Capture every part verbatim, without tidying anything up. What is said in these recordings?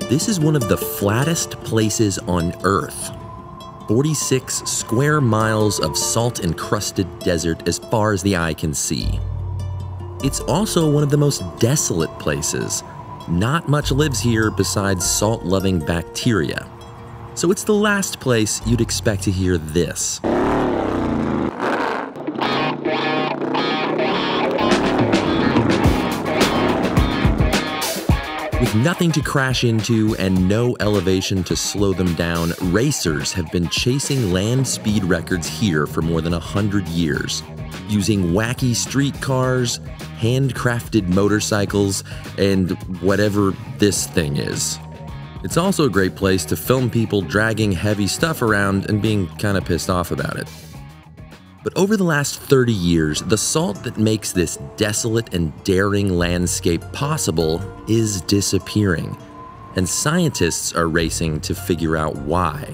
this is one of the flattest places on Earth. forty-six square miles of salt-encrusted desert as far as the eye can see. It's also one of the most desolate places. Not much lives here besides salt-loving bacteria. So it's the last place you'd expect to hear this. With nothing to crash into and no elevation to slow them down, racers have been chasing land speed records here for more than a hundred years, using wacky streetcars, handcrafted motorcycles, and whatever this thing is. It's also a great place to film people dragging heavy stuff around and being kind of pissed off about it. But over the last thirty years, the salt that makes this desolate and daring landscape possible is disappearing, and scientists are racing to figure out why.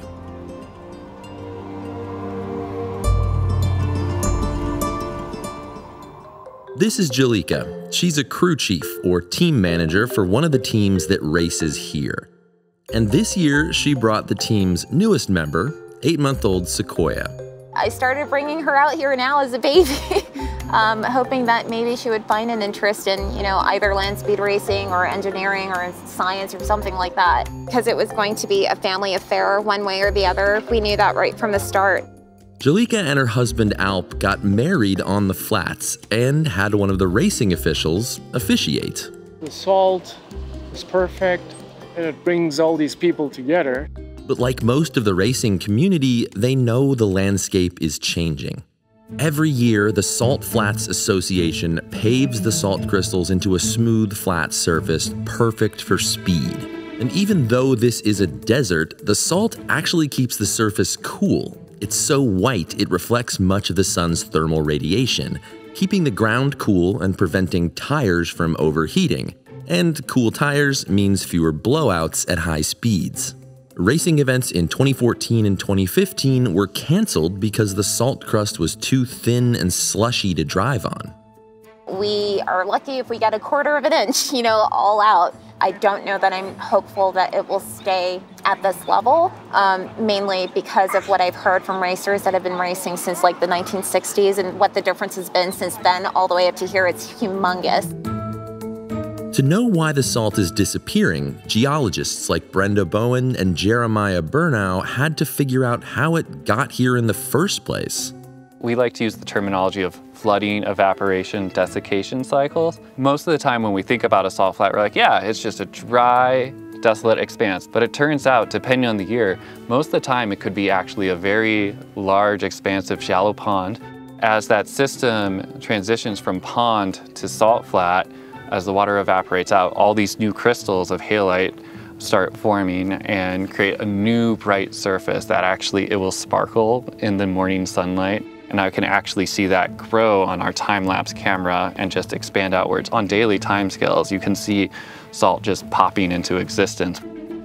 This is Jalika. She's a crew chief or team manager for one of the teams that races here. And this year, she brought the team's newest member, eight-month-old Sequoia. I started bringing her out here now as a baby, um, hoping that maybe she would find an interest in, you know, either land speed racing or engineering or science or something like that. Because it was going to be a family affair one way or the other. We knew that right from the start. Jalika and her husband Alp got married on the flats and had one of the racing officials officiate. The salt is perfect and it brings all these people together. But like most of the racing community, they know the landscape is changing. Every year, the Salt Flats Association paves the salt crystals into a smooth, flat surface, perfect for speed. And even though this is a desert, the salt actually keeps the surface cool. It's so white, it reflects much of the sun's thermal radiation, keeping the ground cool and preventing tires from overheating. And cool tires means fewer blowouts at high speeds. Racing events in twenty fourteen and twenty fifteen were canceled because the salt crust was too thin and slushy to drive on. We are lucky if we get a quarter of an inch, you know, all out. I don't know that I'm hopeful that it will stay at this level, um, mainly because of what I've heard from racers that have been racing since like the nineteen sixties and what the difference has been since then all the way up to here. It's humongous. To know why the salt is disappearing, geologists like Brenda Bowen and Jeremiah Burnow had to figure out how it got here in the first place. We like to use the terminology of flooding, evaporation, desiccation cycles. Most of the time when we think about a salt flat, we're like, yeah, it's just a dry, desolate expanse. But it turns out, depending on the year, most of the time it could be actually a very large, expansive, shallow pond. As that system transitions from pond to salt flat, as the water evaporates out, all these new crystals of halite start forming and create a new bright surface that actually it will sparkle in the morning sunlight. And I can actually see that grow on our time-lapse camera and just expand outwards. On daily timescales, you can see salt just popping into existence.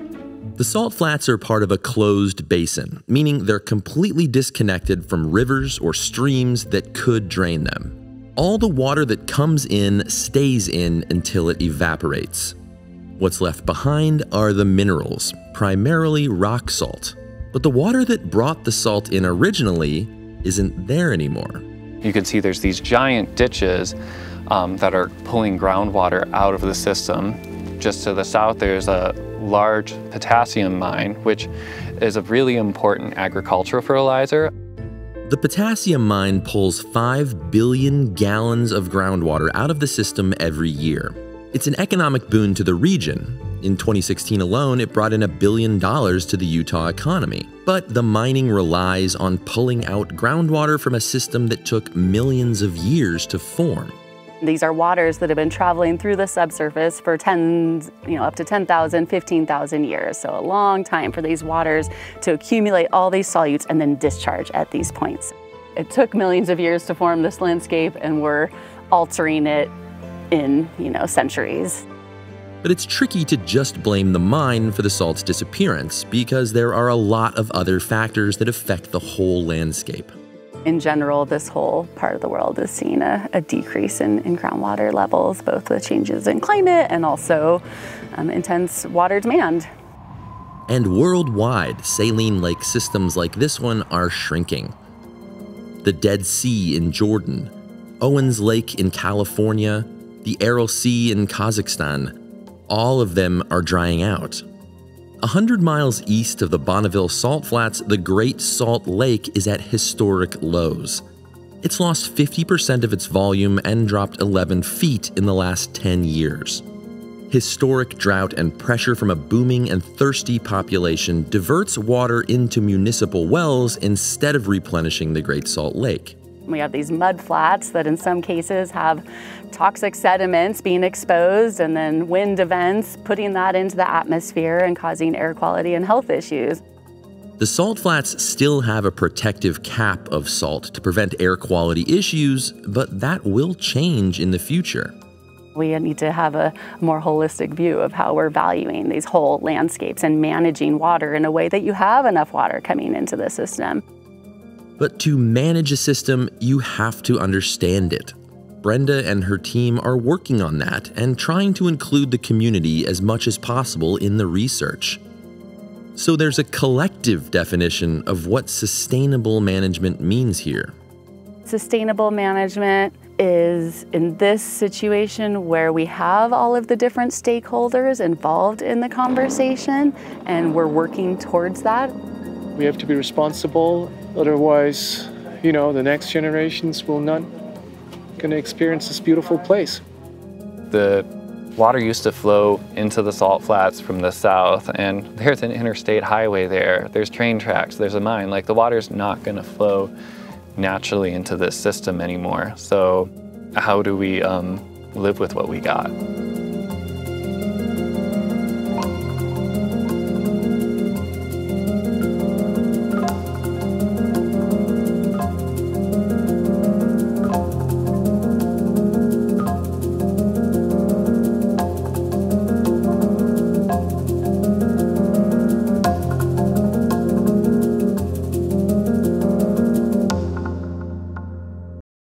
The salt flats are part of a closed basin, meaning they're completely disconnected from rivers or streams that could drain them. All the water that comes in stays in until it evaporates. What's left behind are the minerals, primarily rock salt. But the water that brought the salt in originally isn't there anymore. You can see there's these giant ditches um, that are pulling groundwater out of the system. Just to the south, there's a large potassium mine, which is a really important agricultural fertilizer. The potassium mine pulls five billion gallons of groundwater out of the system every year. It's an economic boon to the region. In twenty sixteen alone, it brought in a billion dollars to the Utah economy. But the mining relies on pulling out groundwater from a system that took millions of years to form. These are waters that have been traveling through the subsurface for tens, you know, up to ten thousand, fifteen thousand years. So a long time for these waters to accumulate all these solutes and then discharge at these points. It took millions of years to form this landscape, and we're altering it in, you know, centuries. But it's tricky to just blame the mine for the salt's disappearance because there are a lot of other factors that affect the whole landscape. In general, this whole part of the world is seeing a, a decrease in, in groundwater levels, both with changes in climate and also um, intense water demand. And worldwide, saline lake systems like this one are shrinking. The Dead Sea in Jordan, Owens Lake in California, the Aral Sea in Kazakhstan, all of them are drying out. A hundred miles east of the Bonneville Salt Flats, the Great Salt Lake is at historic lows. It's lost fifty percent of its volume and dropped eleven feet in the last ten years. Historic drought and pressure from a booming and thirsty population diverts water into municipal wells instead of replenishing the Great Salt Lake. We have these mud flats that in some cases have toxic sediments being exposed, and then wind events putting that into the atmosphere and causing air quality and health issues. The salt flats still have a protective cap of salt to prevent air quality issues, but that will change in the future. We need to have a more holistic view of how we're valuing these whole landscapes and managing water in a way that you have enough water coming into the system. But to manage a system, you have to understand it. Brenda and her team are working on that and trying to include the community as much as possible in the research. So there's a collective definition of what sustainable management means here. Sustainable management is in this situation where we have all of the different stakeholders involved in the conversation, and we're working towards that. We have to be responsible, otherwise, you know, the next generations will not going to experience this beautiful place. The water used to flow into the salt flats from the south, and there's an interstate highway there. There's train tracks, there's a mine. Like, the water's not going to flow naturally into this system anymore. So how do we um, live with what we got?